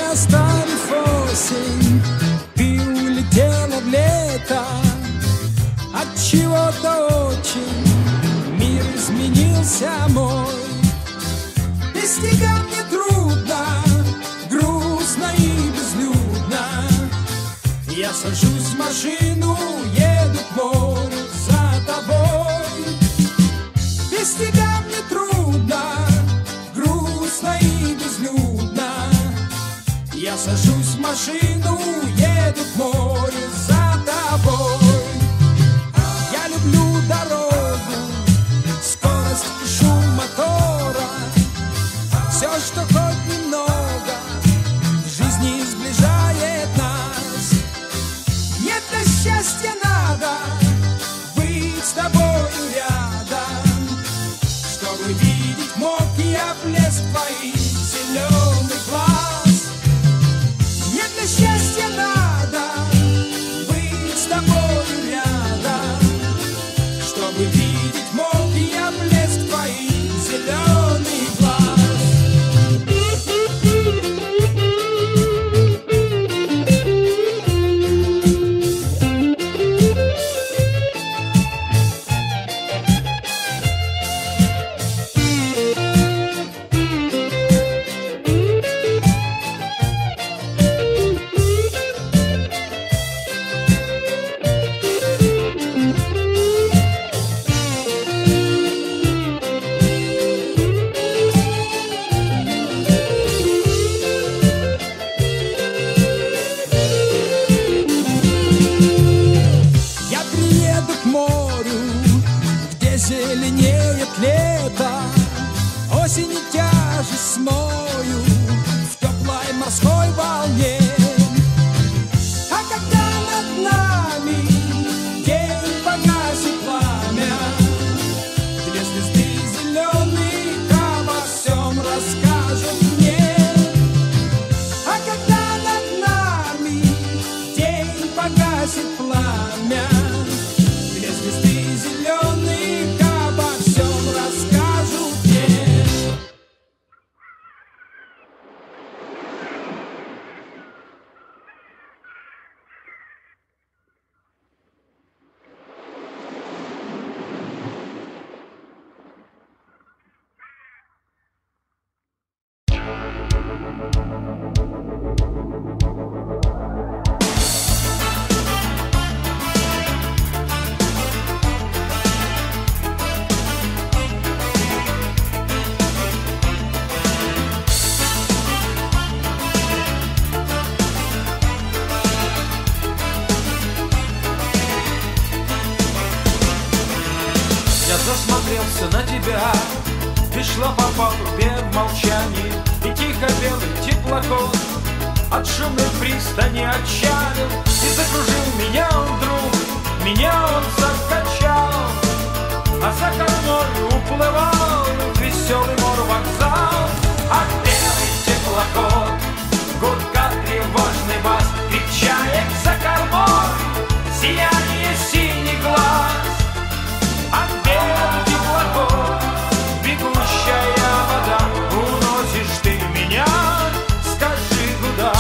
оставив осень, ты улетела в лето. От чего-то очень мир изменился мой. Без тебя мне трудно, грустно и безлюдно. Я сажусь в машину, еду к морю за тобой. Без тебя мне трудно, грустно и безлюдно. Я сажусь в машину, еду к морю за тобой. Я люблю дорогу, скорость и шум мотора. Все, что хоть немного в жизни сближает нас. Мне для счастья надо быть с тобою рядом, чтобы видеть мог я блеск твоих зеленых глаз. Мне для счастья надо быть с тобою рядом, чтобы видеть мог я блеск твоих зеленых глаз. Зеленеет лето, осень и тяжесть смою в теплой морской волне. А когда над нами день погасит пламя, две звезды зеленых обо всем расскажут мне. А когда над нами день погасит пламя, две звезды зеленых засмотрелся на тебя, ты шла по палубе в молчании, и тихо белый теплоход от шумной пристани отчалил и закружил меня он вдруг, меня он закачал, а за кормой уплывал веселый морвокзал. А белый теплоход, гудка тревожный бас, кричает за кормой сияние синий глаз. А белый теплоход, бегущая вода, уносишь ты меня, скажи куда.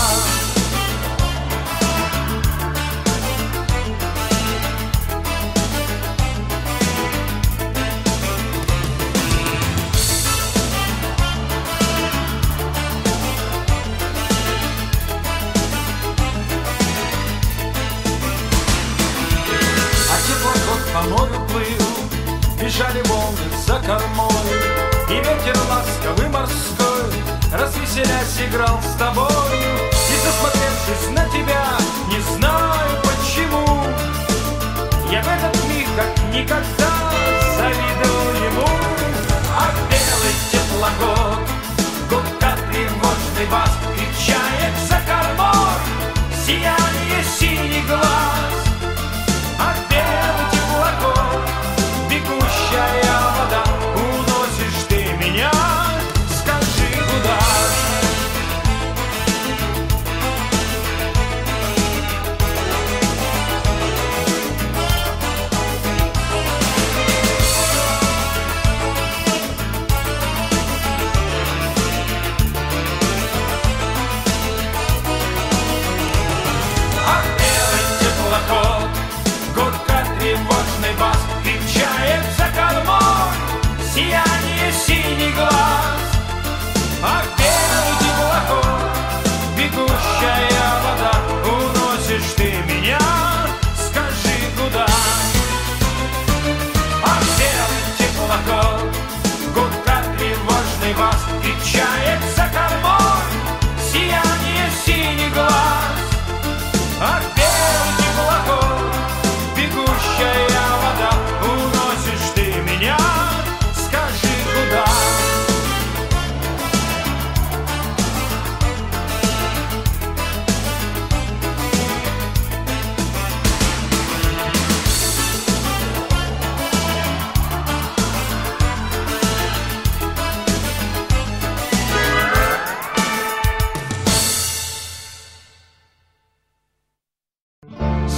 А теплоход по морю плыл, бежали волны за кормой, и ветер ласковый морской, развеселясь, играл с тобою. И засмотревшись на тебя, не знаю почему, я в этот миг как никогда завидовал ему. А белый теплоход, гудка тревожный бас, кричает за кормой сияние синий глаз. А белый теплоход, бегущая вода, уносишь ты меня, скажи куда.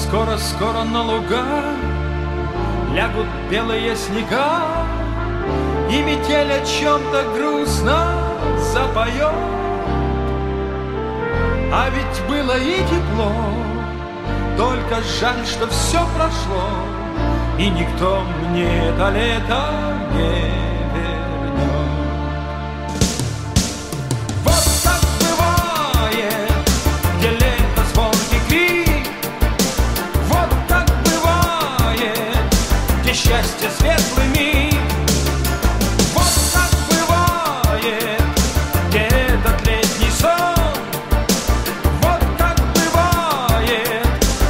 Скоро-скоро на луга лягут белые снега, и метель о чем-то грустно запоет. А ведь было и тепло, только жаль, что все прошло, и никто мне это лето не вернет. Вот как бывает, где лето звонкий крик, вот как бывает, где счастье светлый миг, вот как бывает, где этот летний сон, вот как бывает,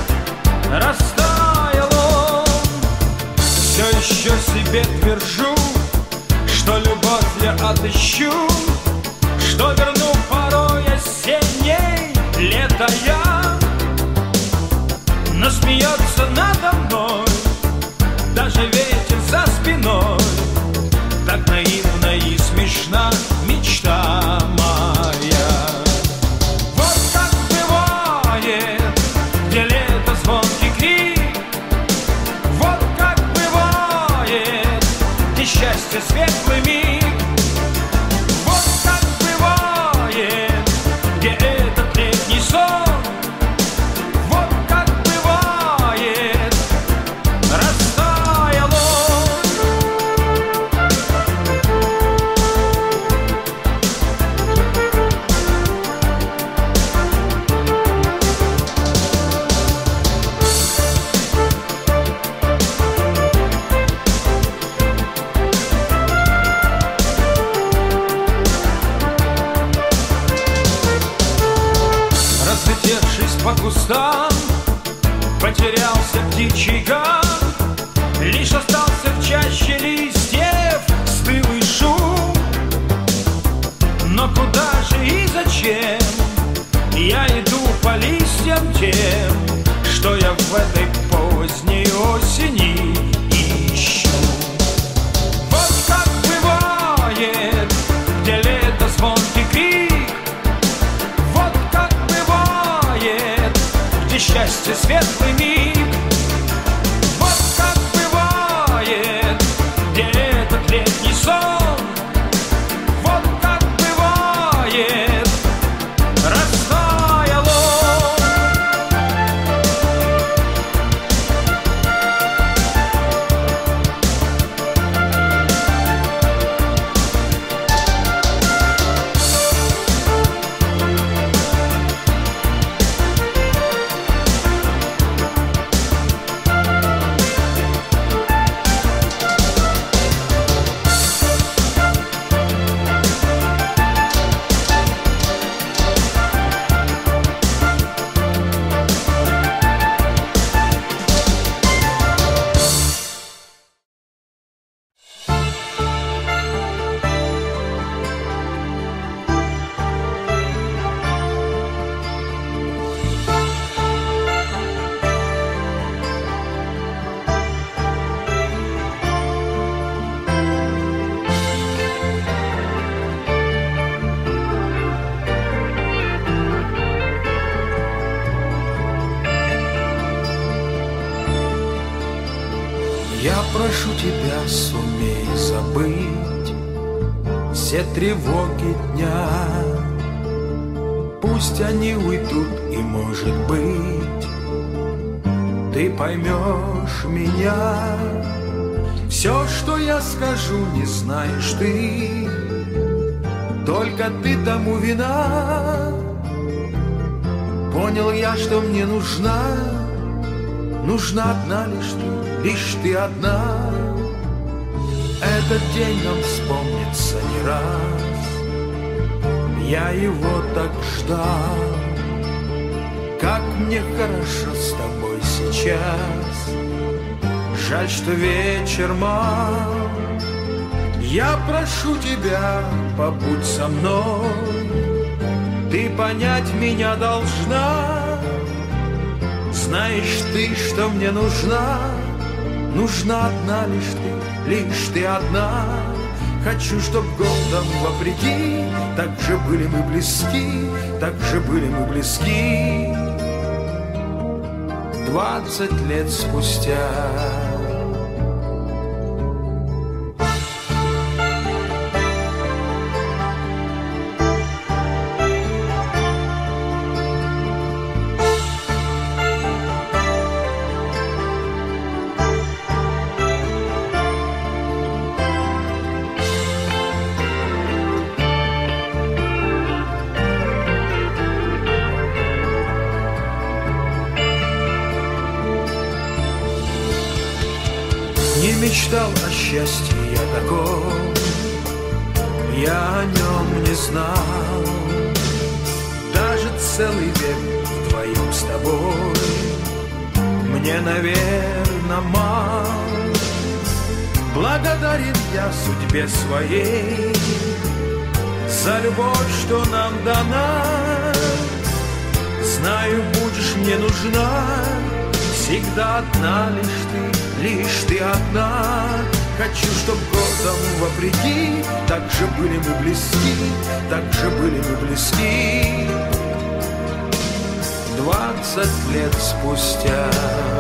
растаял он. Все еще себе твержу, что любовь я отыщу, что верну порой осенней лето я. Но смеется надо мной даже ветер за спиной. Так наивна и смешна мечта моя. Вот как бывает, где лето звонкий крик, вот как бывает, где счастье светлый миг, вот как бывает, где этот летний сон, вот как бывает, растаял он. Разлетевшись по кустам, потерялся птичий гам, лишь остался в чаще листьев стылый шум. Но куда же и зачем я иду по листьям тем, что я в этой поздней осени ищу? Вот как бывает, где лето звонкий крик, вот как бывает, где счастье светлый миг, вот как бывает, где этот летний сон, вот как бывает, растаял он. Я прошу тебя, сумей забыть все тревоги дня. Пусть они уйдут, и, может быть, ты поймешь меня. Все, что я скажу, не знаешь ты, только ты тому вина. Понял я, что мне нужна одна лишь ты одна. Этот день нам вспомнится не раз, я его так ждал. Как мне хорошо с тобой сейчас, жаль, что вечер мал. Я прошу тебя, побудь со мной, ты понять меня должна. Знаешь ты, что мне нужна одна лишь ты одна. Хочу, чтоб годом вопреки так же были мы близки. 20 лет спустя. Не мечтал о счастье я таком, я о нем не знал. Даже целый век вдвоем с тобой мне, наверно, мал. Благодарен я судьбе своей за любовь, что нам дана. Знаю, будешь мне нужна, всегда одна лишь ты одна. Хочу, чтоб годом вопреки так же были мы близки, так же были мы близки 20 лет спустя.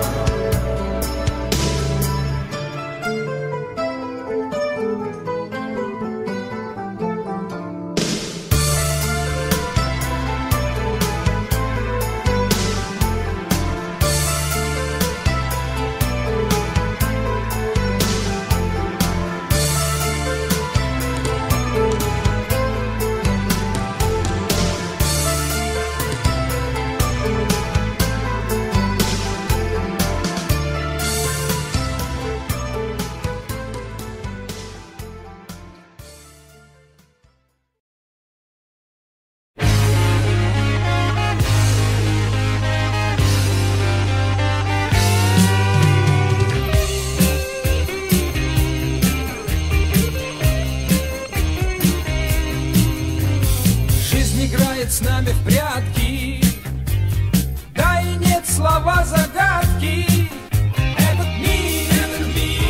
С нами в прятки, да и нет слова загадки. Этот мир,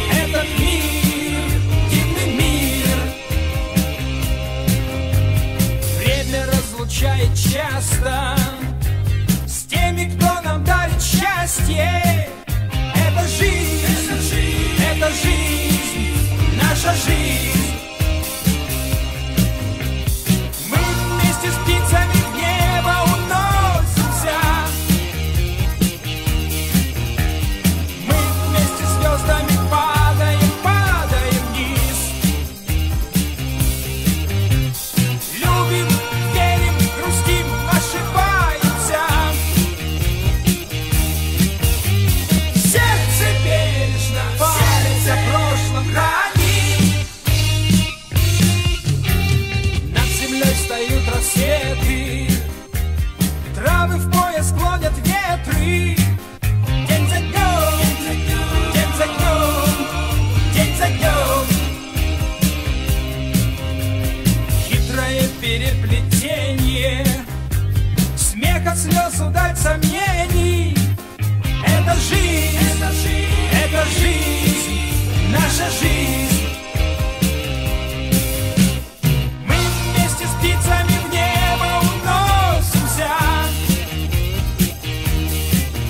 дивный мир. Время разлучает часто с теми, кто нам дарит счастье. Это жизнь, наша жизнь. Мы вместе с птицами в небо уносимся. Мы вместе с звездами падаем вниз. Любим, верим, грустим, ошибаемся. Сердце бережно парится в прошлом хранит. Над землей встают рассветы, травы в пояс клонят ветры. День за днем, день за днем, день за днем. Хитрое переплетение, смех от слез, удаль сомнений. Это жизнь, наша жизнь. Мы вместе с птицами в небо уносимся.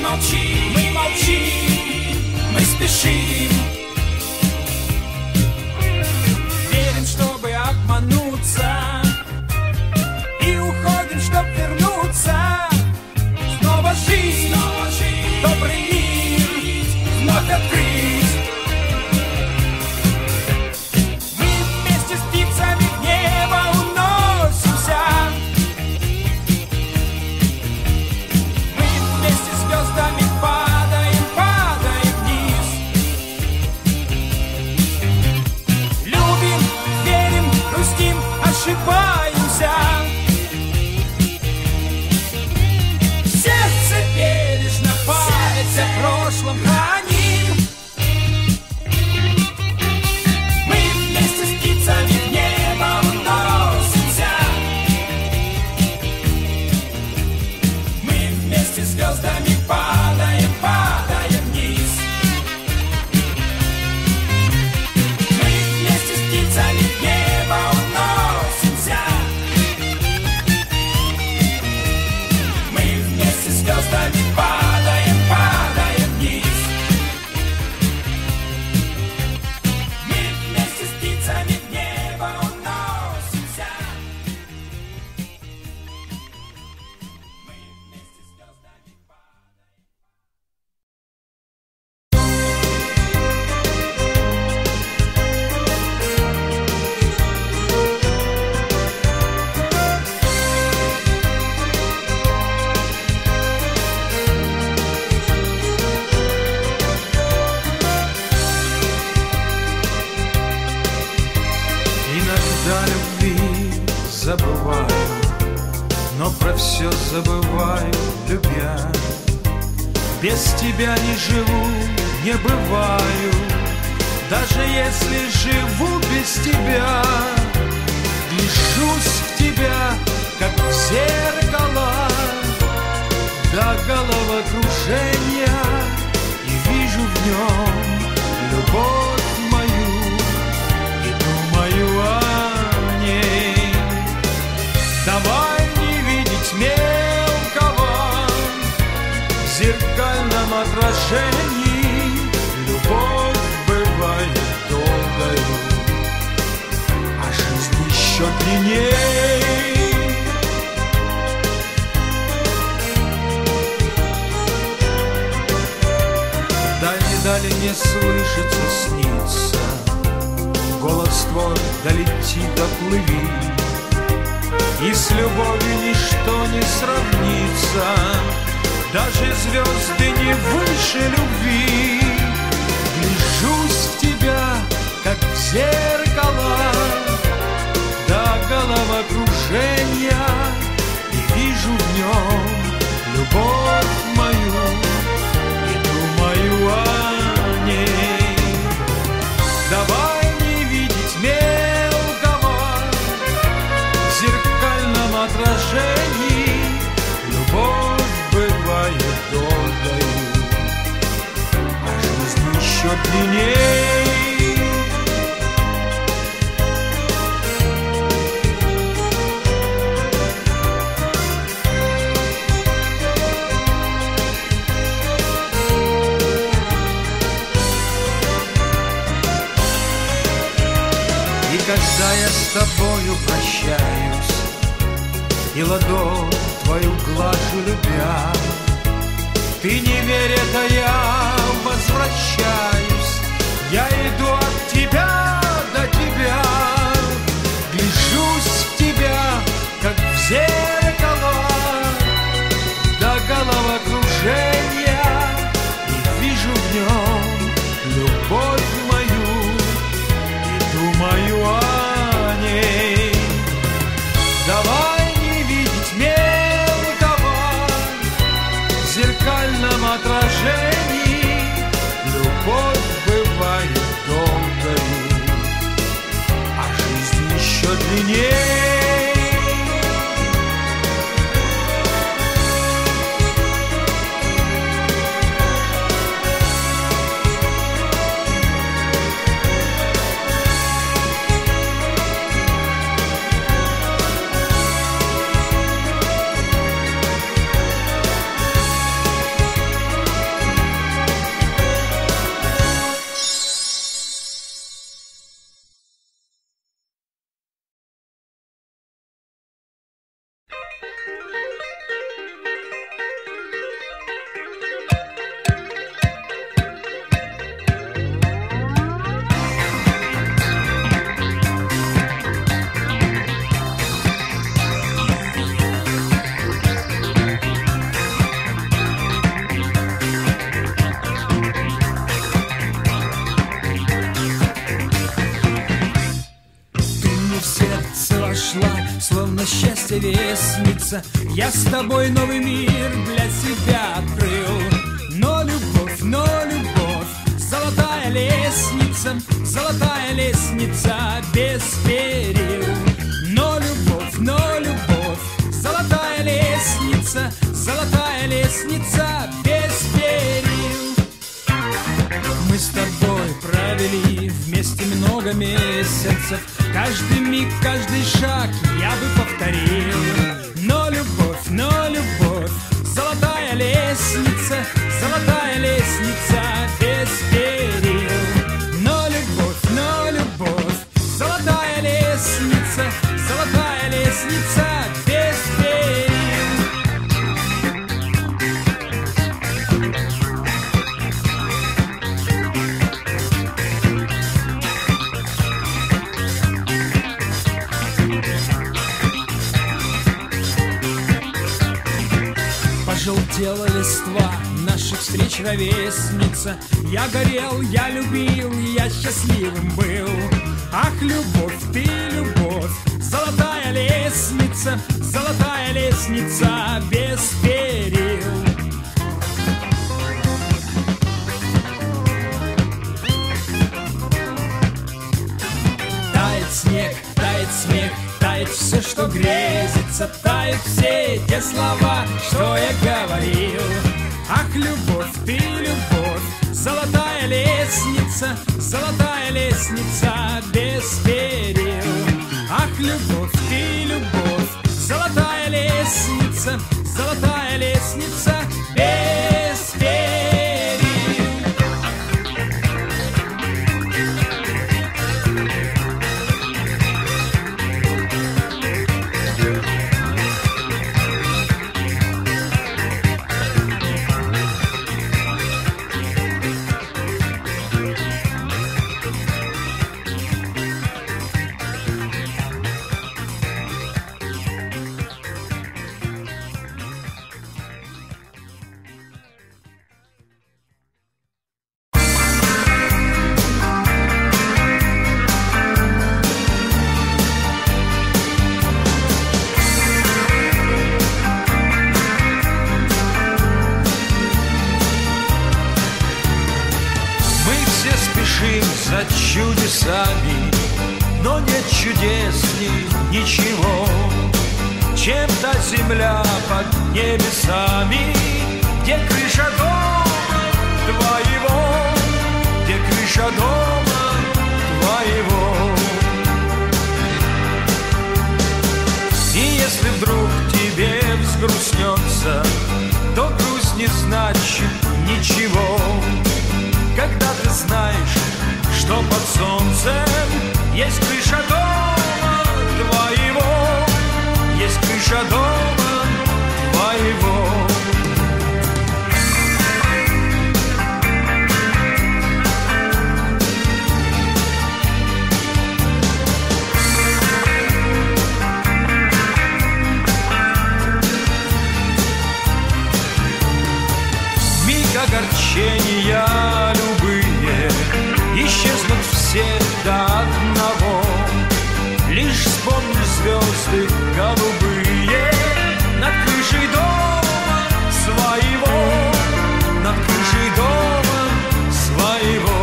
молчим, мы спешим. Верим, чтобы обмануться, и уходим, чтоб вернуться. Снова жизнь, добрый мир вновь открыть. Мы вместе с птицами в небо уносимся. Мы вместе с звездами падаем, падаем вниз. Любим, верим, грустим, ошибаемся. Сердце бережно, память о прошлом храним. Мы вместе с птицами в небо уносимся. Мы вместе с звездами падаем, падаем вниз. Мы вместе с птицами в небо уносимся. Мы вместе с звездами падаем, падаем вниз. Мы вместе с птицами в небо уносимся. Мы вместе с звездами падаем. Иногда любви забываю, но про все забываю, любя. Без тебя не живу, не бываю, даже если живу без тебя. Гляжусь в тебя, как в зеркало, до головокружения, и вижу в нем любовь мою, и думаю о ней. Давай не видеть мелкого в зеркальном отражении. Любовь бывает долгою, а жизнь еще длинней. Дали не слышится, снится, голос твой долети, доплыви, и с любовью ничто не сравнится, даже звезды не выше любви. Гляжусь в тебя, как в зеркало, до головокружения, и вижу в нем любовь мою, и думаю о ней. Давай не видеть мелкого в зеркальном отражении. Любовь бывает долгою, а жизнь еще длинней. Когда я с тобою прощаюсь и ладонь твою глажу, любя, ты не верь, это я возвращаюсь. Я иду от тебя до тебя, гляжусь в тебя, как в зеркало, до головокружения, и вижу в нем любовь мою, и думаю о ней. Давай не видеть мелкого в зеркальном отражении. Любовь бывает долгою, а жизнь еще длинней. ровесница, я с тобой новый мир для себя открыл. Но любовь, золотая лестница без перил. Но любовь, золотая лестница без перил. Мы с тобой провели вместе много месяцев, каждый миг, каждый шаг я бы повторил. Но любовь, золотая лестница без перил. Но любовь, золотая лестница без перил. Пожелтела листва наших встреч, ровесница. Я горел, я любил, я счастливым был. Ах, любовь, ты любовь, золотая лестница без перил. Тает снег, тает смех, тает все, что грезится, тают все те слова, что я говорил. Ах, любовь, ты любовь, золотая лестница без перил. Ах, любовь, ты любовь, золотая лестница без перил. За чудесами, но нет чудесней ничего, чем та земля под небесами, где крыша дома твоего, где крыша дома твоего. И если вдруг тебе взгрустнется, то грусть не значит ничего, когда ты знаешь, что под солнцем есть крыша дома твоего, есть крыша дома твоего. Миг огорчения любые исчезнут все до одного. Лишь вспомни звезды голубые над крышей дома своего, над крышей дома своего.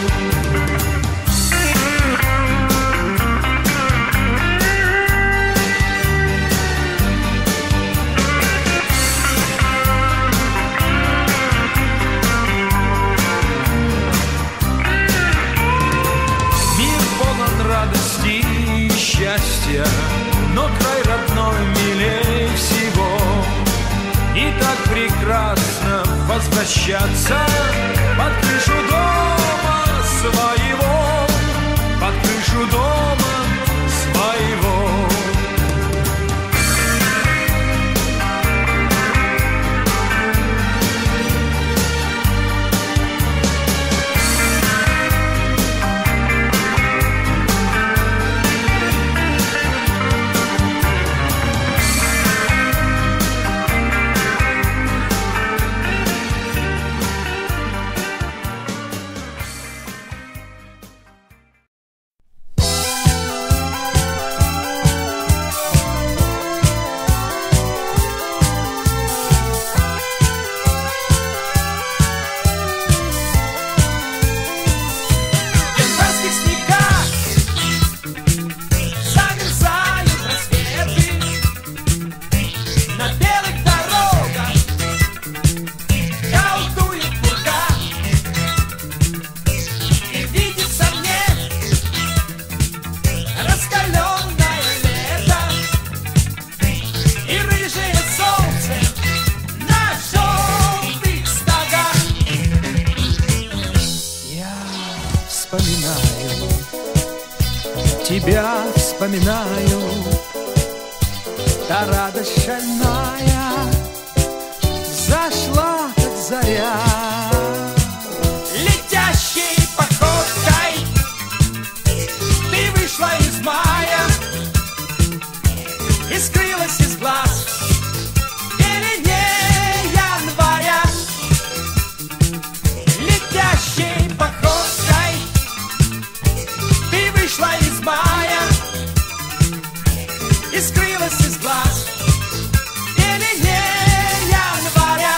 Радости и счастья, но край родной милей всего. И так прекрасно возвращаться под крышу дома своего, под крышу дома своего. Тебя вспоминаю, та радость шальная зашла, как заря. Летящей походкой ты вышла из мая и скрылась из глаз. Или не января. Летящей походкой ты вышла из мая и скрылась из глаз. Или не января.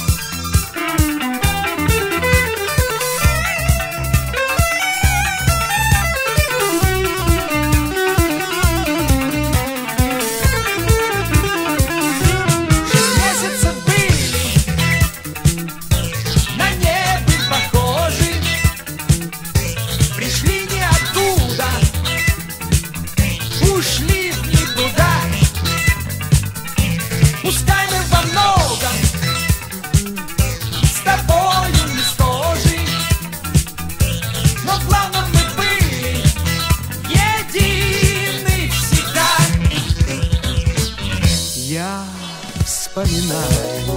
Пускай мы во многом с тобою не схожи, но главное мы были едины всегда. Я вспоминаю,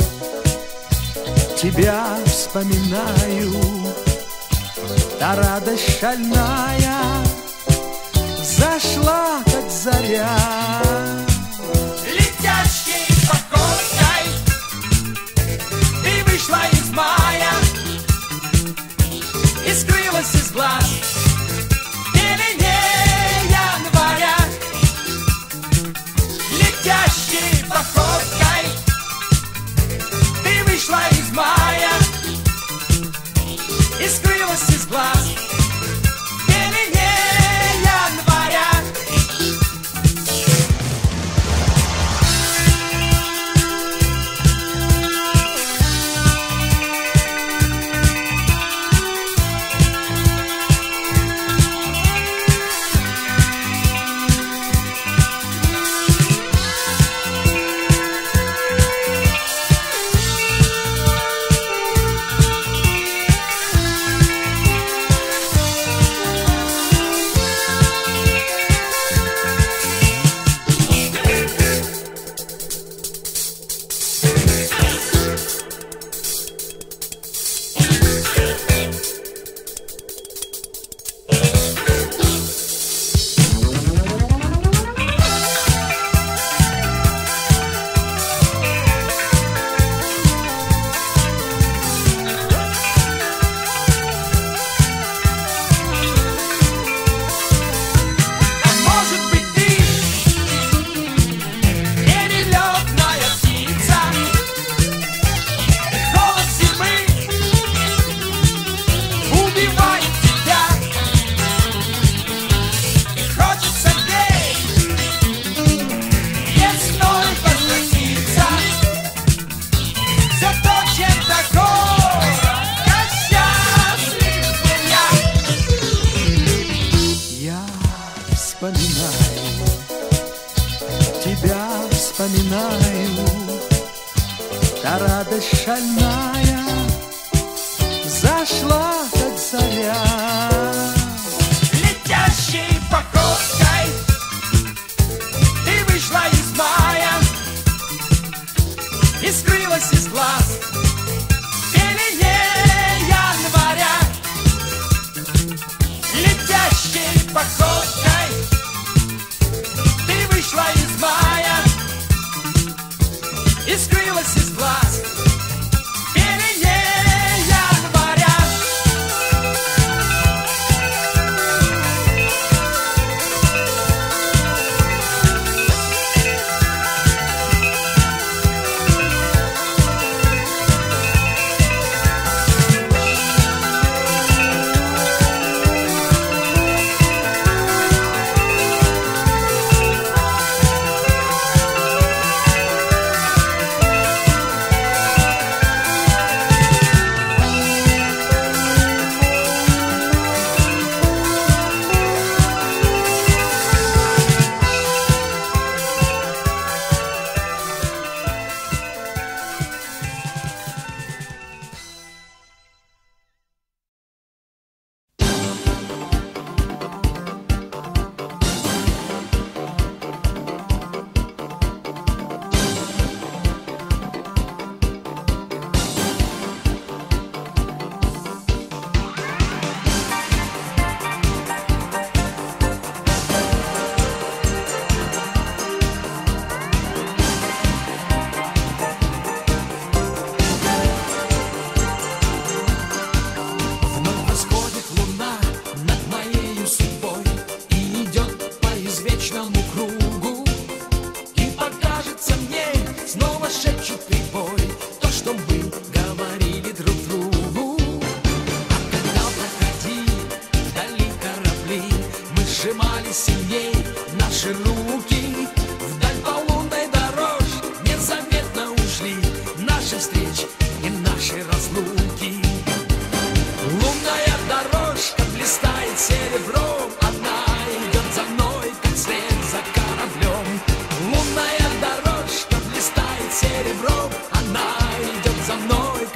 тебя вспоминаю, та радость шальная зашла, как заря. Вышла из мая и скрылась из глаз. Или не января. Летящей походкой ты вышла из мая и скрылась из глаз. Или не января. Тебя вспоминаю, та радость шальная зашла, как заря. Летящей походкой ты вышла из мая и скрылась из глаз. Или не января. Летящей походкой ты вышла из мая и скрылась из глаз. Или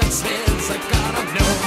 как след за кораблем.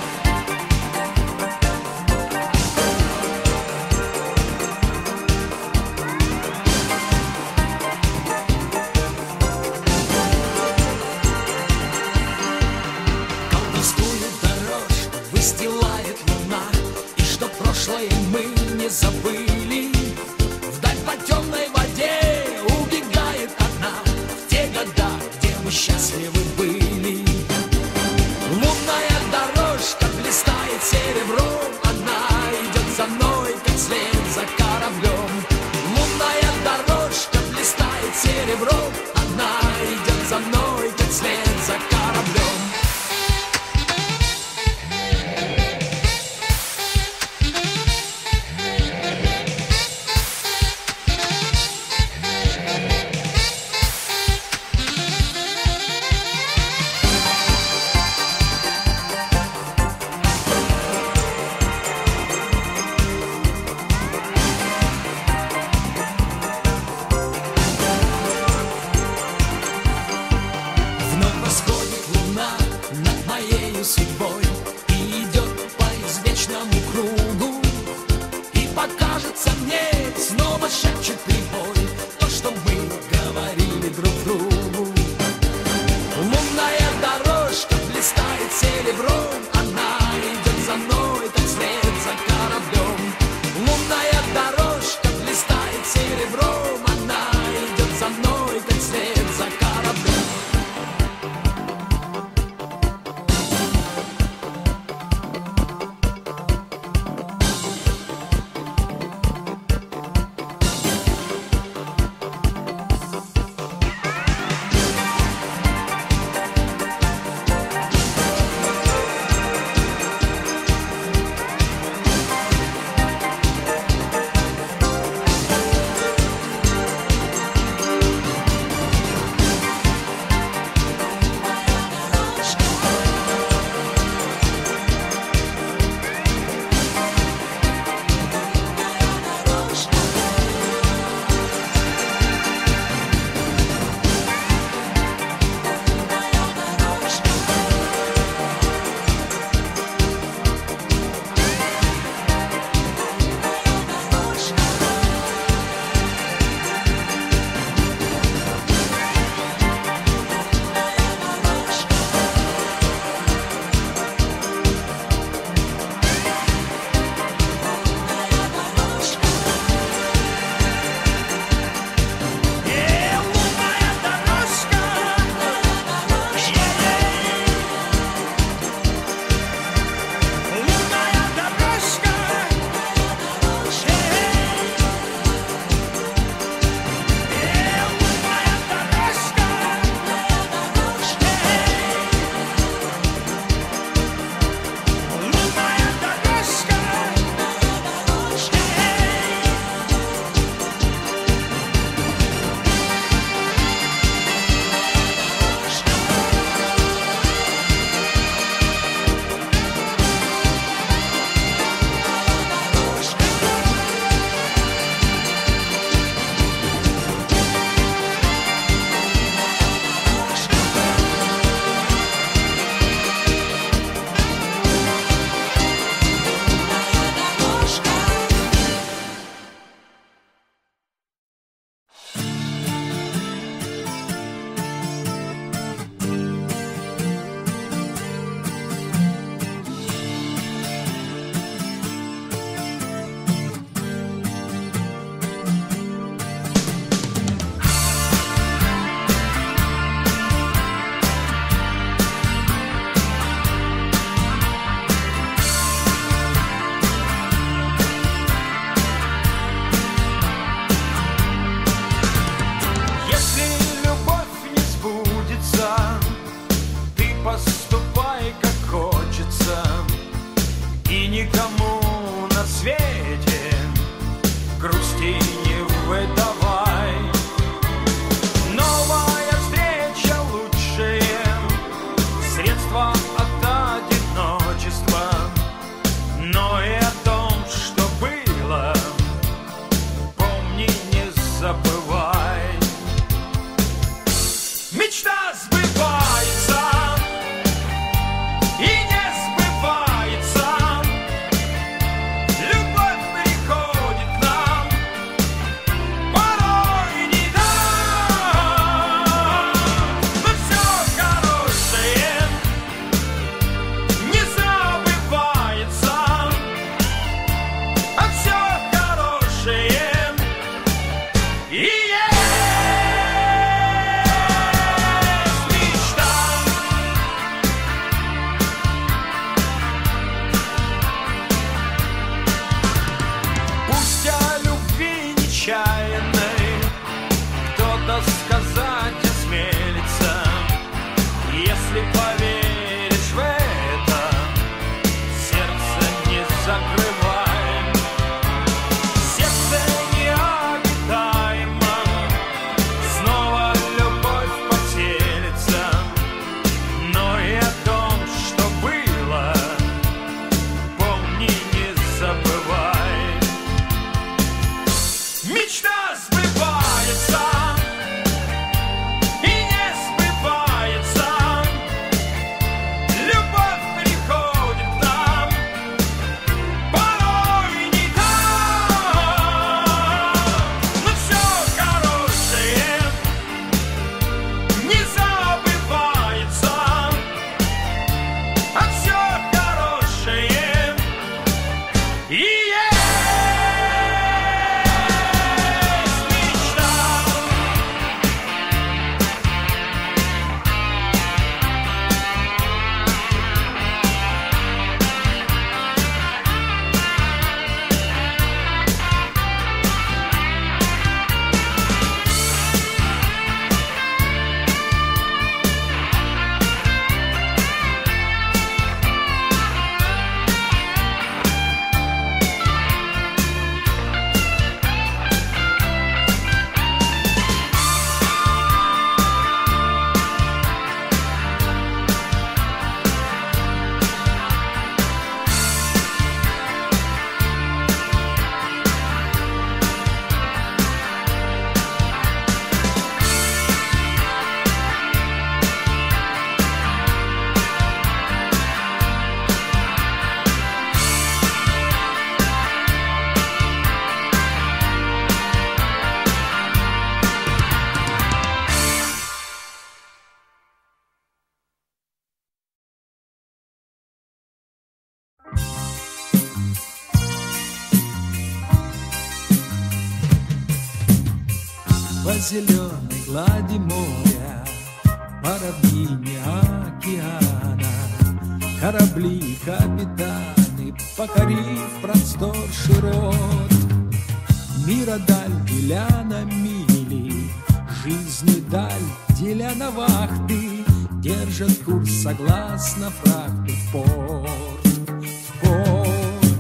Колдовскую дорожку выстилает луна, и что прошлое мы не забыли. Вдаль по темной воде убегает одна, в те года, где мы счастливы были. Лунная дорожка блистает серебром, она идет за мной, как след за кораблем. Лунная дорожка блистает серебром, она идет за мной, как след за кораблем. Вновь восходит луна над моею судьбой и идет по извечному кругу, и покажется мне, снова шепчет прибой то, что мы говорили друг другу. Лунная дорожка блистает серебром, она идет за мной, как след за кораблем. Лунная дорожка блистает серебром, она идет за мной, как след за кораблем. По зеленой глади моря, по равнине океана, корабли и капитаны, покорив простор широт, мира даль деля на мили, жизни даль деля на вахты, держат курс согласно фрахту в порт, в порт.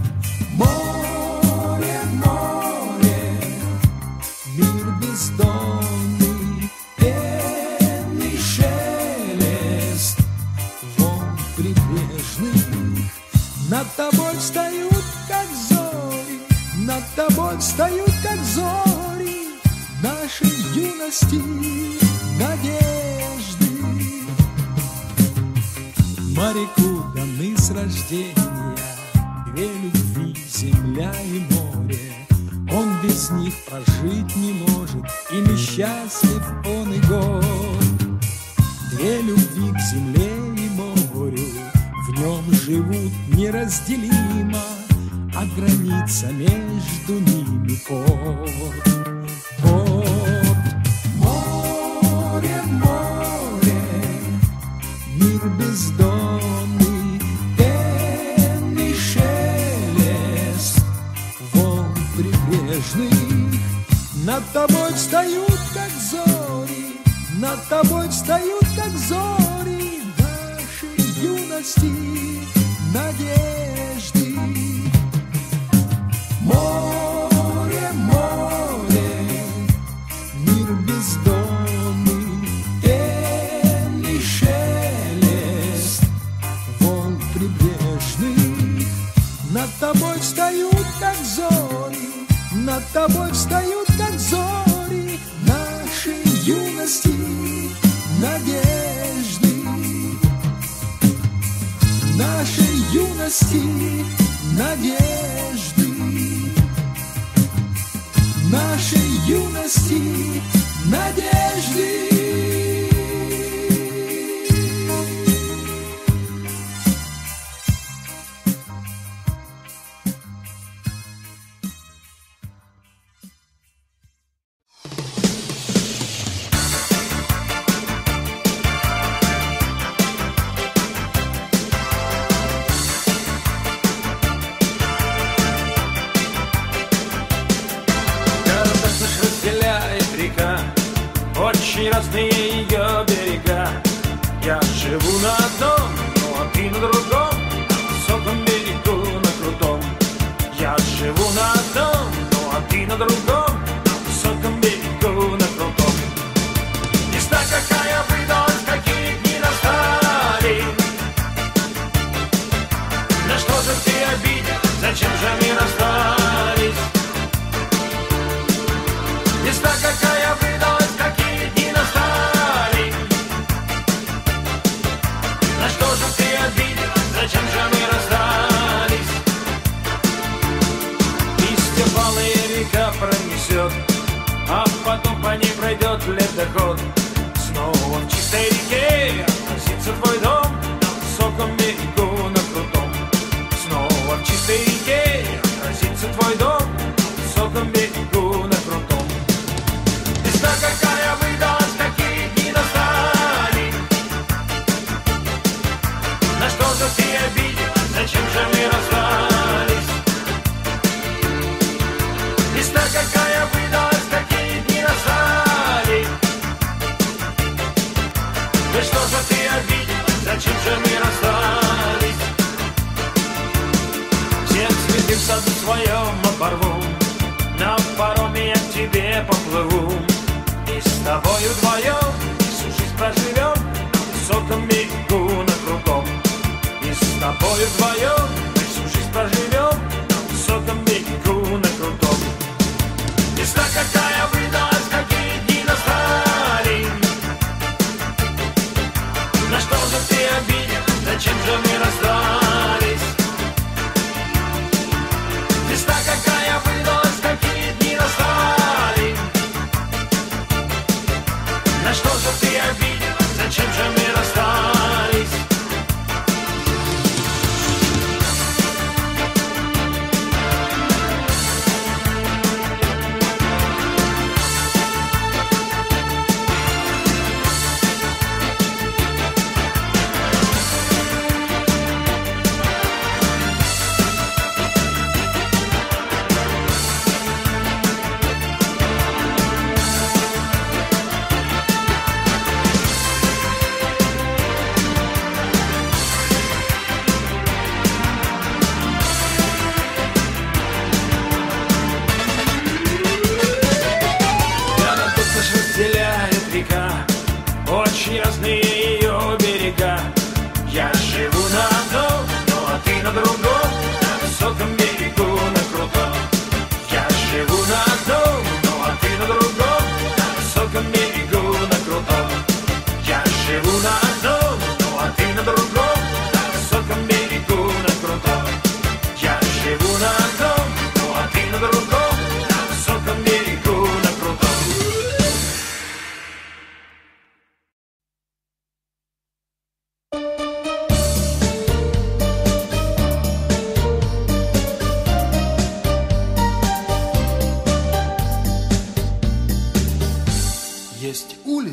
Море, море, мир бездонный, пенный шелест волн прибрежных. Над тобой встают, как зори, над тобой встают, как зори нашей юности, надежды. Моряку даны с рождения две любви, земля и море. Он без них прожить не может, и несчастлив он и год. Две любви к земле и морю, в нем живут неразделимо, а граница между ними порт, порт. Море, море, мир бездонный, пенный шелест волн прибрежных. Над тобой встают, как зори, над тобой встают, как зори нашей юности, надежды. Море, море, мир бездонный, пенный шелест волн прибрежных. Над тобой встают, как зори, над тобой встают, как зори нашей юности, надежды. Нашей юности, надежды. Нашей юности, надежды. Очень разные ее берега. Я живу на одном, ну а ты на другом, на высоком берегу, на крутом. Я живу на одном, ну а ты на другом, на высоком берегу, на крутом. Весна какая выдалась, какие дни настали. На что же ты обидел, зачем же мы расстались? Весна какая выдалась, зачем же мы расстались? Листья полная река пронесет, а потом по ней пройдет ледоход. Снова в чистой реке отразится твой дом, на высоком берегу, на крутом. Снова в чистой реке отразится твой дом, на высоком берегу, на крутом. Весна какая выдалась, какие дни настали. На что же ты обидел, зачем же мы расстались? Весна какая выдалась, какие дни настали. На что же ты обидел, зачем же мы расстались? Все цветы в саду своем оборву, на пароме я к тебе поплыву. И с тобою вдвоем всю жизнь проживем, на высоком берегу, на крутом. И с тобою вдвоем мы всю жизнь проживем, на высоком берегу, на крутом. Весна какая выдалась, какие дни настали. На что же ты обидел, зачем же мы расстались? Весна какая выдалась, какие дни настали. На что же ты обидел, зачем же мы расстались?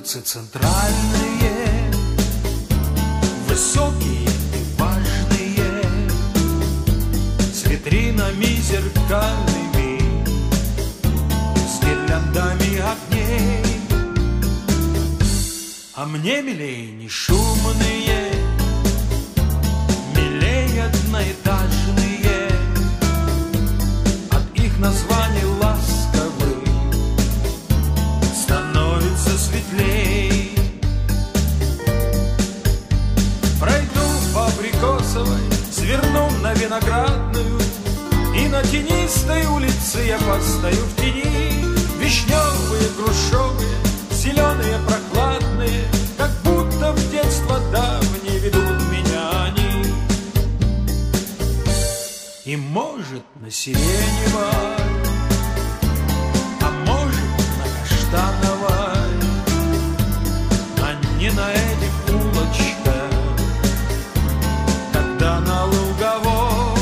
улицы центральные, высокие и важные, с витринами зеркальными, с гирляндами огней. А мне милей не шумные, милей одноэтажные, от их названий ласковых становится светлей. Пройду по Абрикосовой, сверну на Виноградную, и на тенистой улице я постою в тени. Вишневые, грушевые, зеленые, прохладные, как будто в детство давние ведут меня они. И может на Сиреневой, а может на Каштановой, а не на этих улочках, когда на Луговой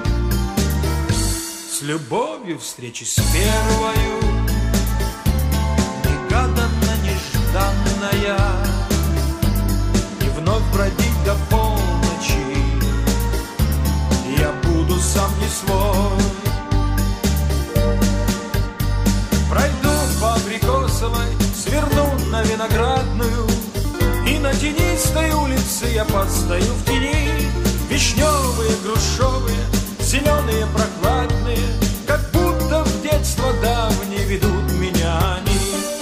с любовью встречи с первою, негаданно, нежданная, и вновь бродить до полночи я буду сам не свой. Пройду по Абрикосовой, сверну на Виноградную, и на тенистой улице я постою в тени. Вишневые, грушевые, зеленые, прохладные, как будто в детство давние ведут меня они.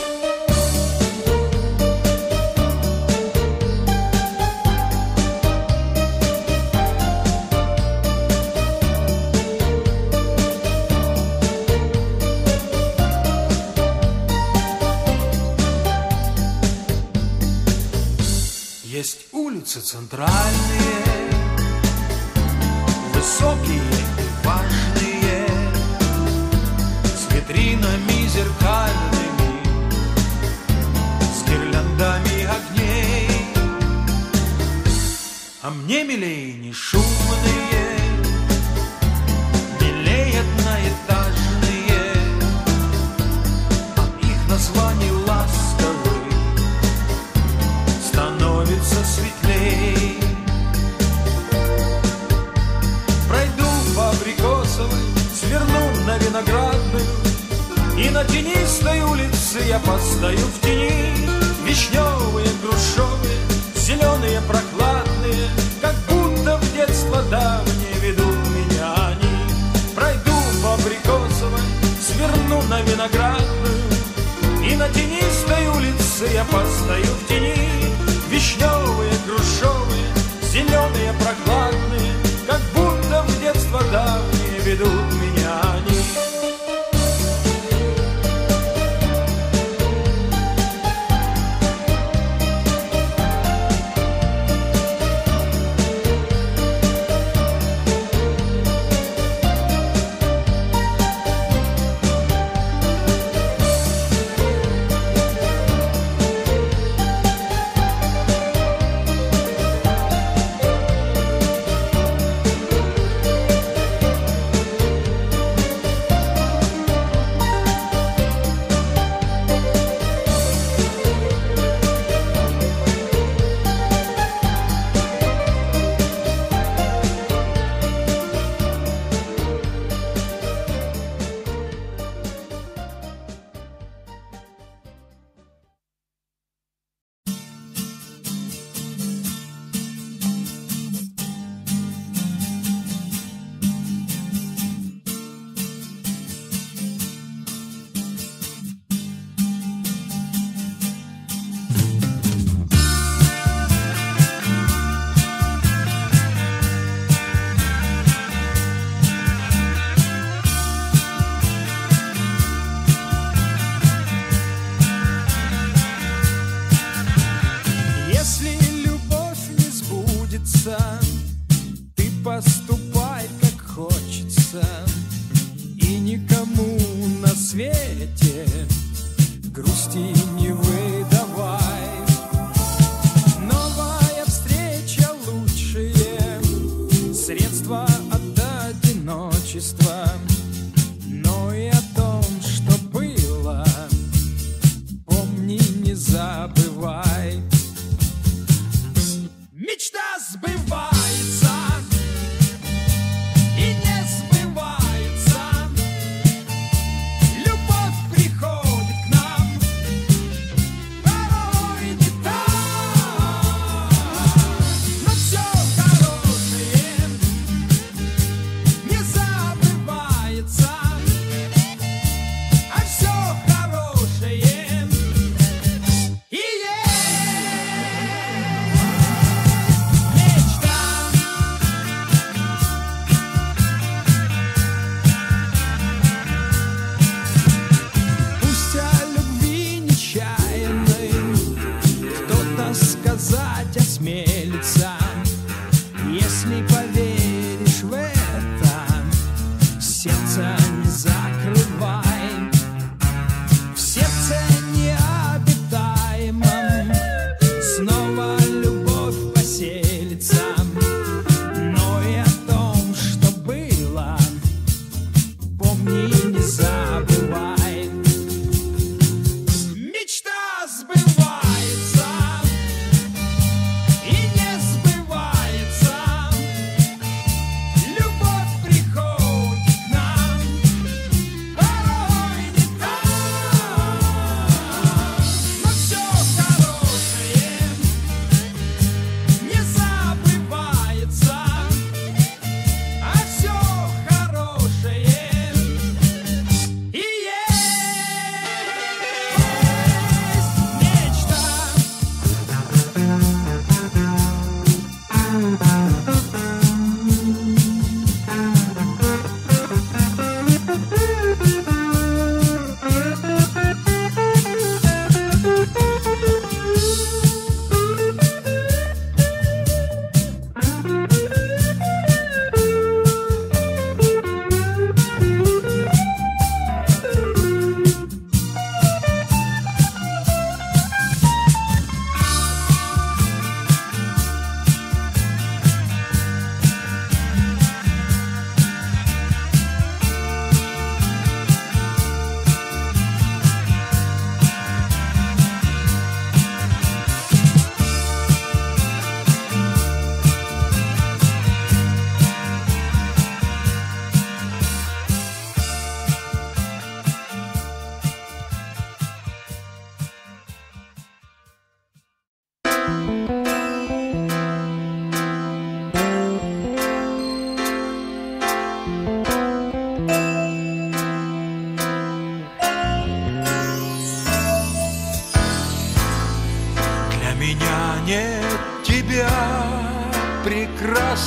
Есть улицы центральные, высокие и важные, с витринами зеркальными, с гирляндами огней. А мне милей не шумные, милей одноэтажные, от их названий ласковых становится светлей. Пройду по Абрикосовой, сверну на Виноградную, и на тенистой улице я постою в тени. Вишневые, грушевые, зеленые, прохладные, как будто в детство давние ведут меня они. Пройду по Абрикосовой, сверну на Виноградную, и на тенистой улице я постою в тени. Вишневые, грушевые, зеленые, прохладные, как будто в детство давние ведут меня они. Ты поступай, как хочется, и никому на свете грусти не выдавай. Новая встреча — лучшее средство от одиночества, но и о том, что было, помни, не забывай.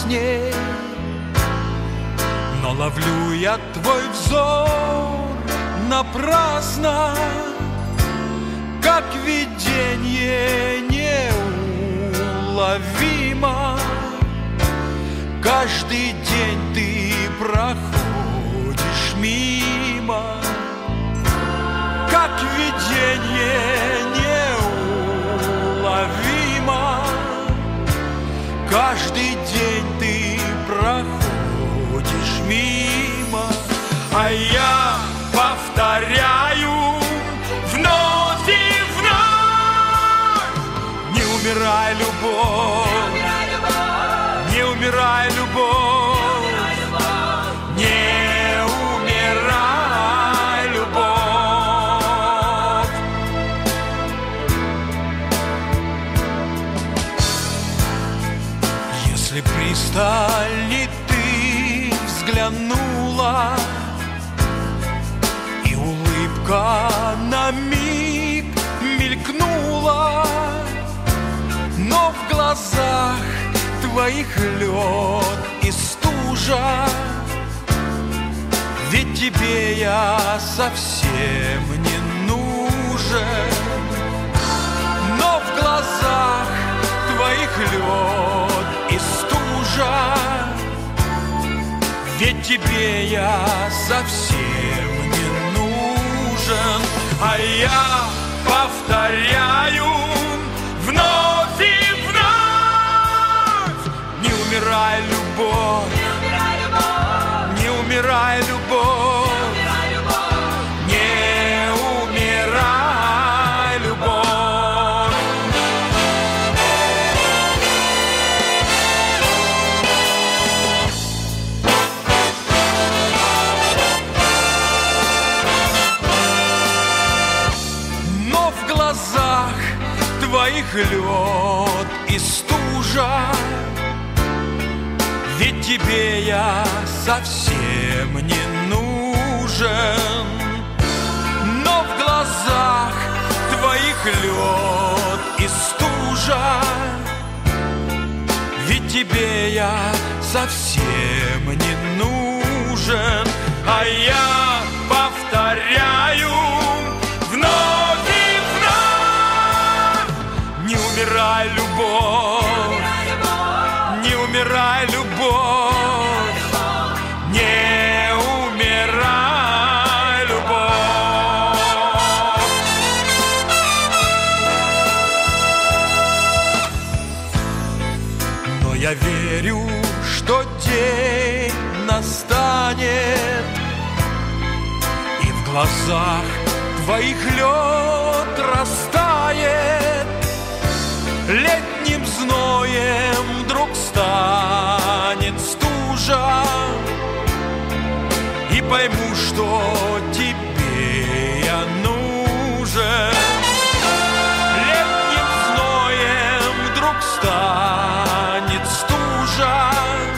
сне. Но ловлю я твой взор напрасно, как видение неуловимо. Каждый день ты проходишь мимо, как видение неуловимо. Каждый день ты проходишь мимо, а я повторяю вновь и вновь: не умирай, любовь, не умирай, любовь, не умирай, любовь. Если пристально ты взглянула, и улыбка на миг мелькнула, но в глазах твоих лед и стужа, ведь тебе я совсем не нужен. Но в глазах твоих лед и стужа, ведь тебе я совсем не нужен. А я повторяю вновь и вновь: не умирай, любовь, не умирай, любовь, не умирай, любовь. Но в глазах твоих лед и стужа, ведь тебе я совсем не нужен. Но в глазах твоих лед и стужа, ведь тебе я совсем не нужен. А я повторяю вновь и вновь: не умирай, любовь, не умирай, любовь, не умирай, любовь. Но я верю, что день настанет, и в глазах твоих лед растает, летним зноем вдруг станет стужа, и пойму, что тебе я нужен. Летним зноем вдруг станет стужа,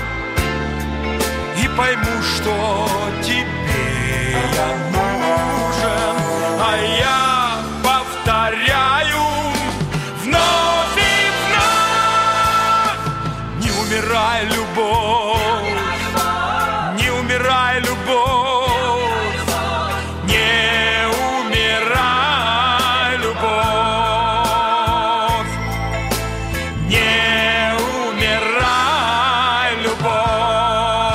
и пойму, что тебе я нужен. А я повторяю вновь и вновь: не умирай, любовь, не умирай, любовь, не умирай, любовь, не умирай, любовь.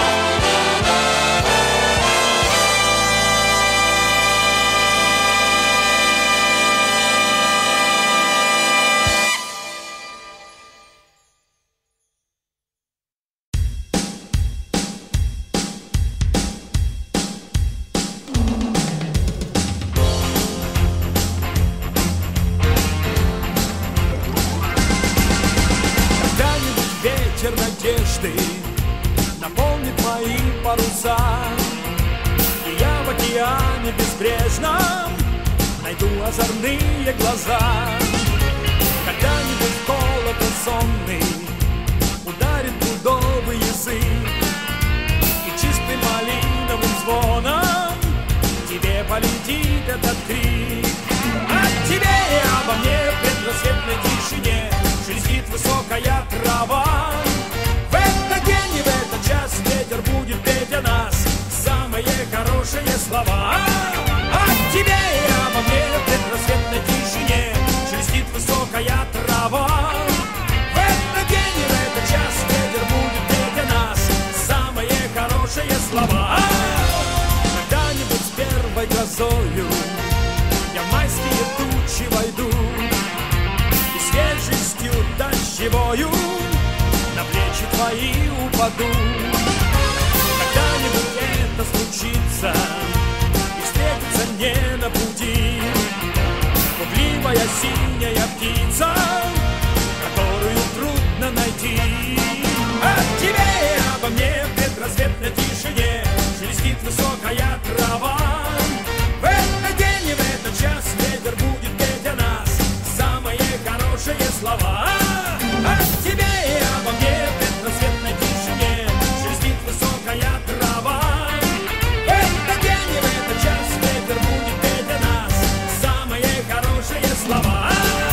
Когда-нибудь ветер надежды наполнит мои паруса, и я в океане безбрежном найду озорные глаза. Когда-нибудь колокол сонный ударит пудовый язык, и чистым малиновым звоном тебе полетит этот крик. От тебе и обо мне в предрассветной тишине шелестит высокая трава. В этот день слова. О тебе и обо мне в предрассветной тишине шелестит высокая трава. В этот день и в этот час ветер будет петь о нас самые хорошие слова. Когда-нибудь с первой грозою я в майские тучи войду, и свежестью дождевою на плечи твои упаду. Когда-нибудь это случится и встретится мне на пути пугливая синяя птица, которую трудно найти. О тебе и обо мне в предрассветной тишине шелестит высокая трава. В этот день и в этот час ветер будет петь о нас самые хорошие слова. О тебе и обо мне в предрассветной тишине шелестит высокая трава. В этот день и в этот час ветер будет петь о нас самые хорошие слова.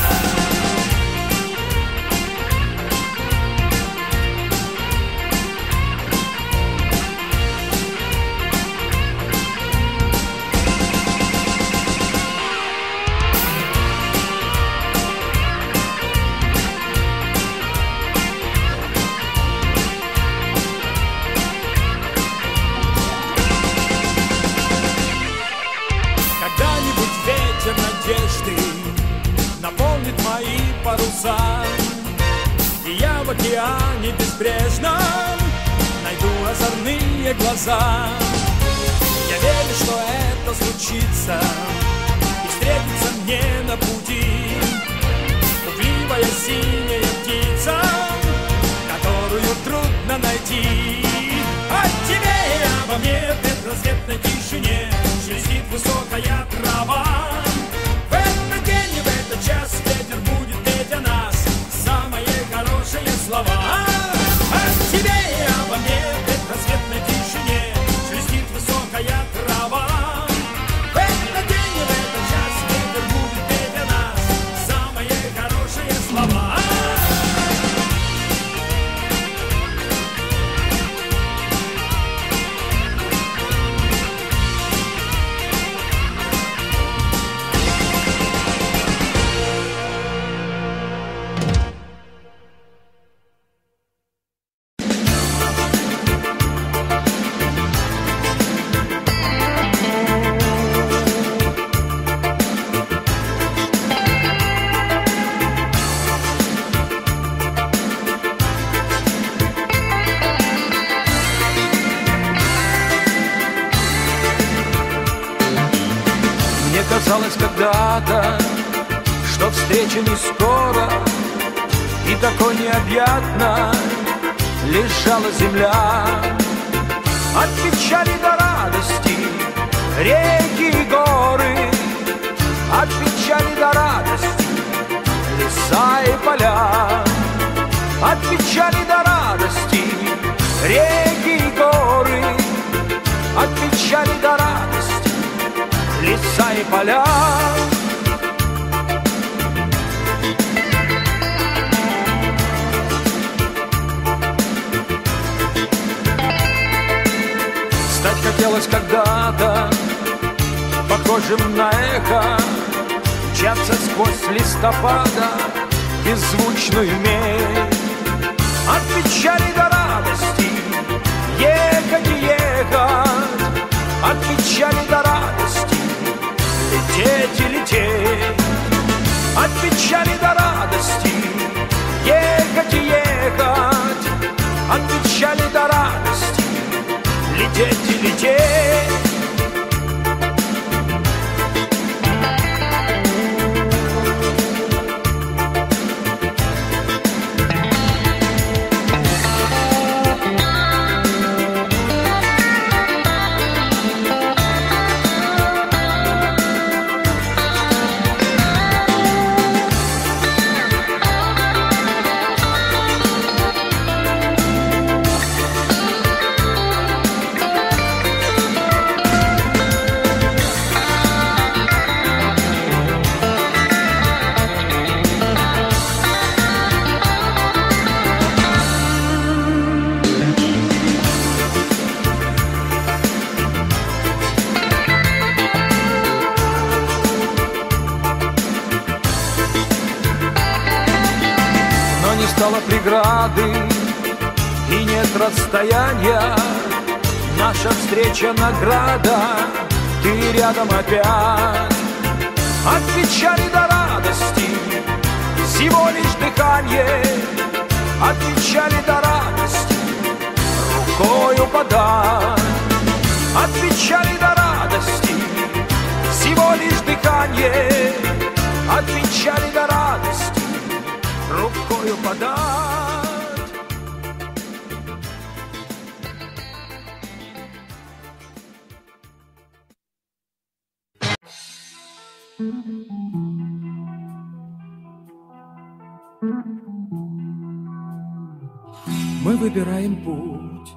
Когда-нибудь ветер надежды наполнит мои паруса, и я в океане безбрежном найду озорные глаза. Я верю, что это случится и встретится мне на пути пугливая синяя птица, которую трудно найти. О тебе и обо мне в предрассветной тишине шелестит высокая трава. В этот день и в этот час ветер будет петь о нас самые хорошие слова. О тебе и обо мне в предрассветной тишине шелестит высокая трава. В этот день и в этот час ветер будет петь о нас самые хорошие слова. Мне казалось когда-то, что встреча не скоро, и такой необъятно лежала земля. От печали до радости реки и горы, от печали до радости леса и поля. От печали до радости реки и горы, от печали до радости леса и поля. Стать хотелось когда-то похожим на эхо, мчаться сквозь листопада беззвучную медь. От печали до радости ехать и ехать, от печали до радости лететь и лететь. От печали до радости ехать и ехать, от печали до радости лететь и лететь. стало преграды и нет расстояния. Наша встреча награда, ты рядом опять. От печали до радости всего лишь дыхание. От печали до радости рукою подать. От печали до радости всего лишь дыхание. От печали до радости рукою подать. Мы выбираем путь,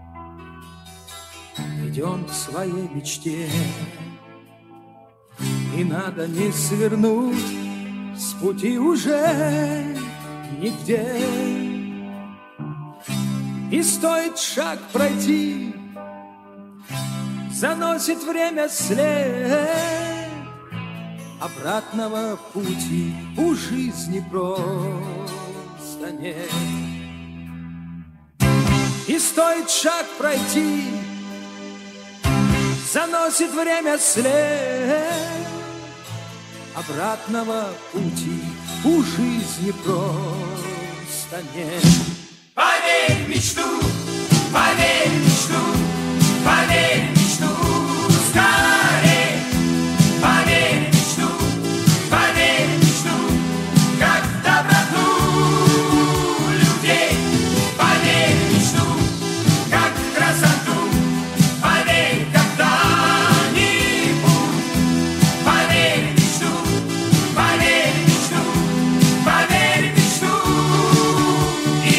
идем к своей мечте, и надо не свернуть с пути уже нигде. И стоит шаг пройти, заносит время след. Обратного пути у жизни просто нет. И стоит шаг пройти, заносит время след. Обратного пути у жизни просто нет. Поверь в мечту, поверь в мечту, поверь в мечту, скорей. Поверь в мечту, поверь в мечту, как в доброту людей. Поверь в мечту, как в красоту, поверь когда-нибудь. Поверь в мечту, поверь в мечту, поверь в мечту и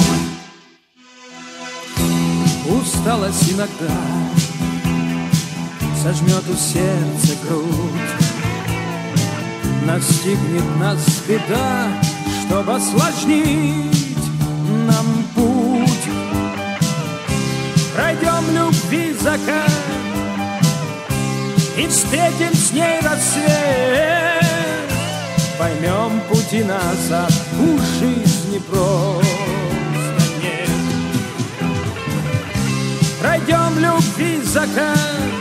в путь. Усталость иногда сожмет у сердца грудь, настигнет нас беда, чтоб осложнить нам путь. Пройдем любви закат и встретим с ней рассвет. Поймем пути назад, у жизни просто нет. Пройдем любви закат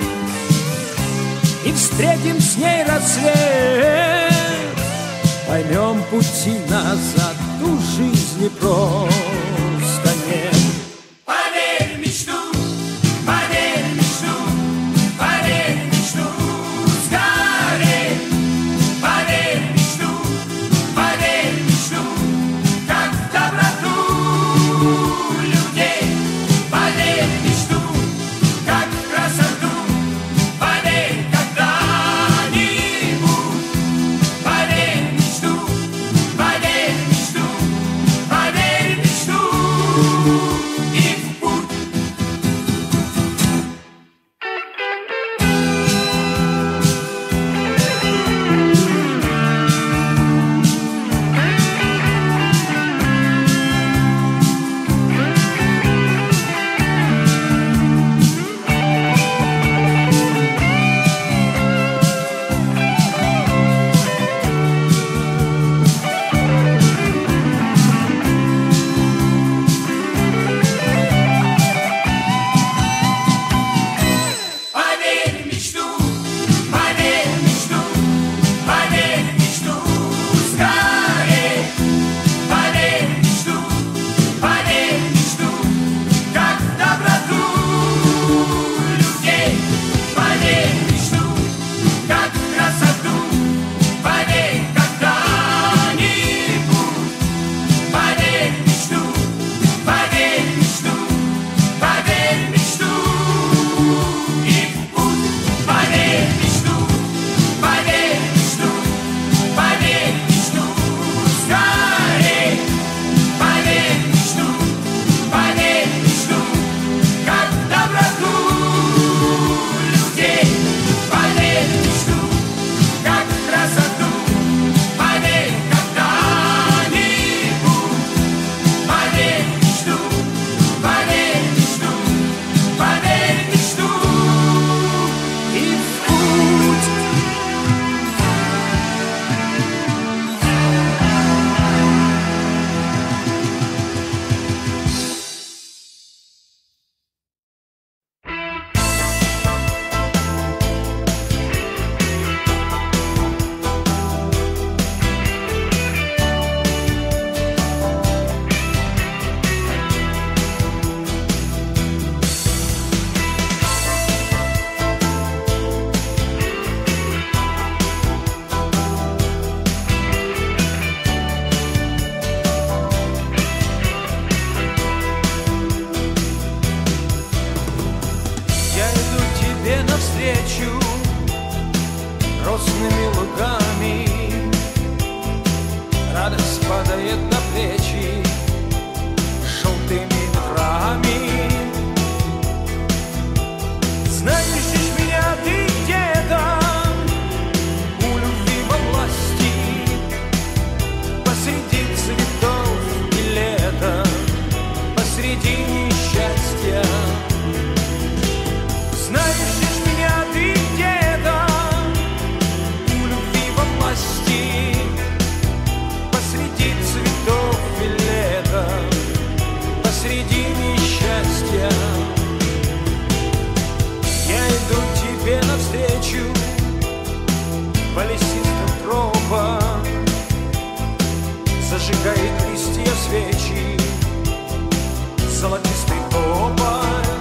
и встретим с ней рассвет. Поймем пути назад, у жизни просто нет. Поверь в мечту, поверь в мечту, поверь в мечту, скорей. Поверь в мечту, поверь в мечту, как в доброту людей. Поверь в мечту, как в красоту, поверь когда-нибудь. Поверь в мечту, поверь в мечту, поверь в мечту. грустными лугами. Радость падает на плечи желтыми ветрами. Знаешь, ищешь меня ты где-то у любви во власти, посреди цветов и лета, посреди несчастья. Знаешь, ищешь меня ты где-то у любви во власти, посреди цветов и лета, посреди несчастья. Я иду тебе навстречу по лесистым тропам, зажигает листья свечи золотистый тополь.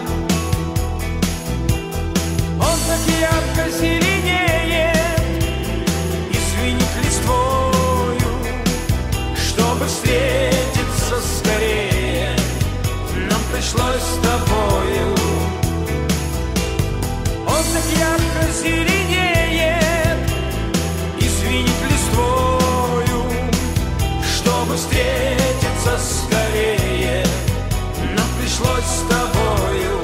Он так ярко зеленеет и звенит листвою. Чтобы встретиться скорее, нам пришлось с тобою. Он так ярко зеленеет и звенит листвою. Чтобы встретиться скорее, нам пришлось с тобою.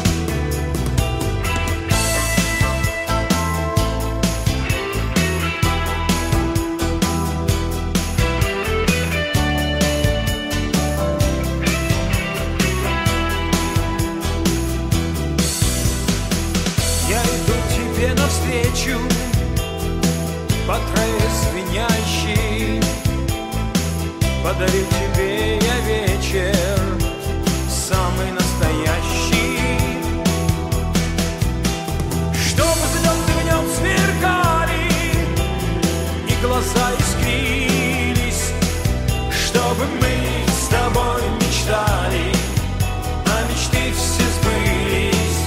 Я иду тебе навстречу по траве звенящей, подарю тебе я вечер самый настоящий. Чтобы звезды в нем сверкали и глаза искрились, чтобы мы с тобой мечтали, а мечты все сбылись.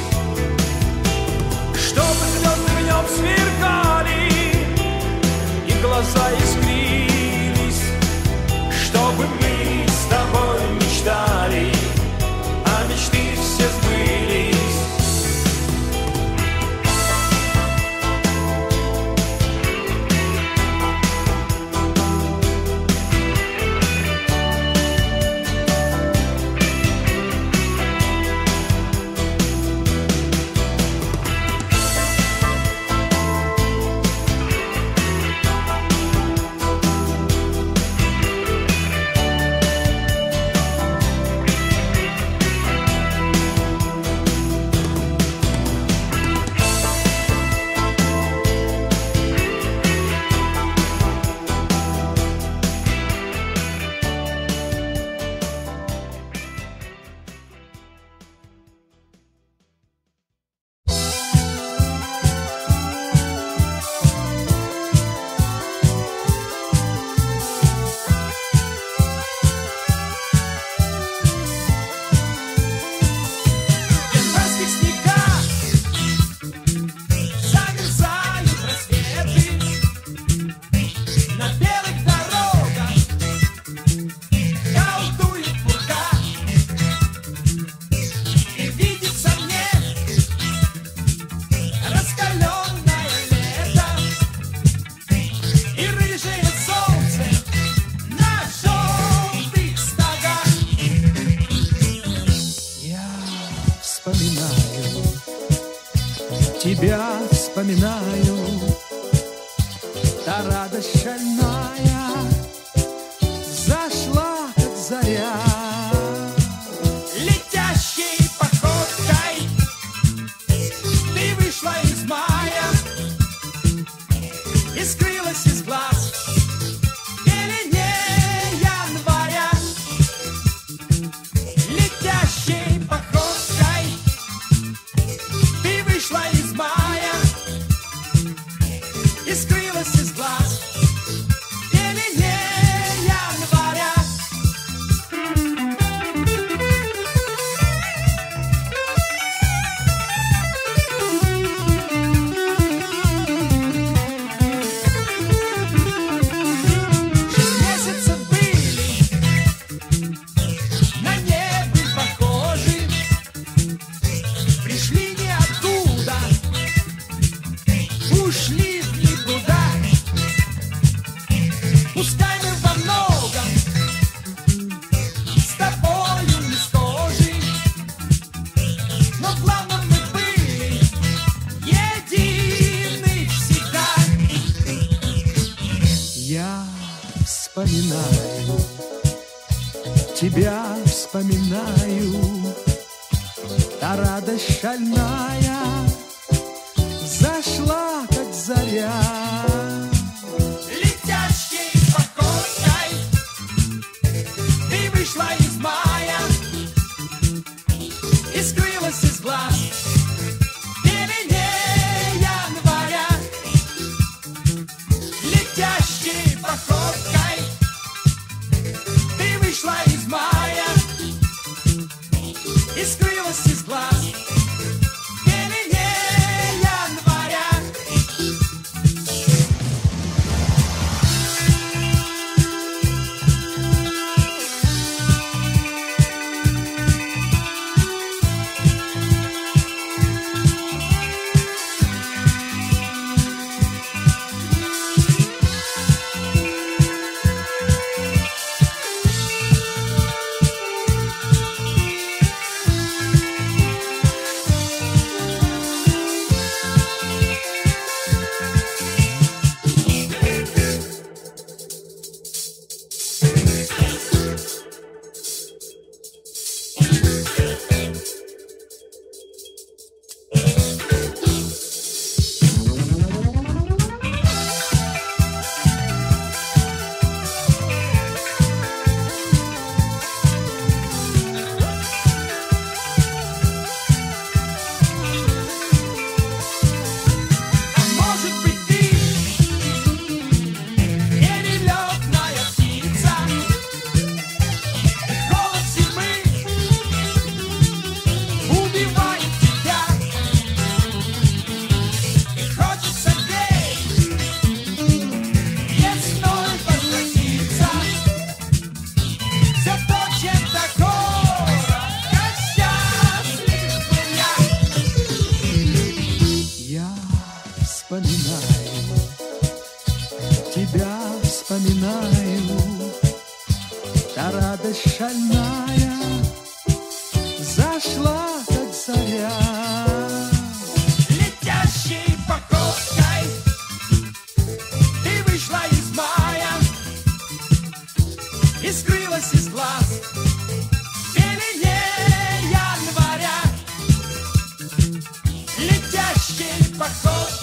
Чтобы звезды в нем сверкали и глаза искрились, чтобы мы с тобой мечтали, а мечты все сбылись. Тебя вспоминаю, та радость шальная зашла, как заря. Летящей походкой ты вышла из мая и скрылась из глаз в пелене января. Летящей походкой ты вышла из мая и скрылась из глаз в пелене января. главном мы были едины всегда. Я вспоминаю, тебя вспоминаю, та радость шальная зашла, как заря. Летящей походкой ты вышла из мая и скрылась из глаз в пелене января. Летящей походкой ты вышла из мая и скрылась из глаз в пелене января. Вспоминаю, тебя вспоминаю, та радость шальная зашла, как заря. Летящей походкой ты вышла из мая и скрылась из глаз в пелене января. Летящей походкой